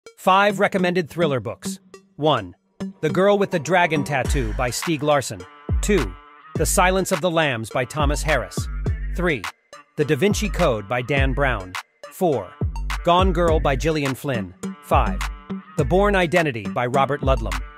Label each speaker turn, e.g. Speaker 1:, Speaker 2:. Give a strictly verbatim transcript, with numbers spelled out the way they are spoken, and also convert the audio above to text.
Speaker 1: Five recommended thriller books. one. The Girl with the Dragon Tattoo by Stieg Larsson. two. The Silence of the Lambs by Thomas Harris. three. The Da Vinci Code by Dan Brown. four. Gone Girl by Gillian Flynn. five. The Bourne Identity by Robert Ludlum.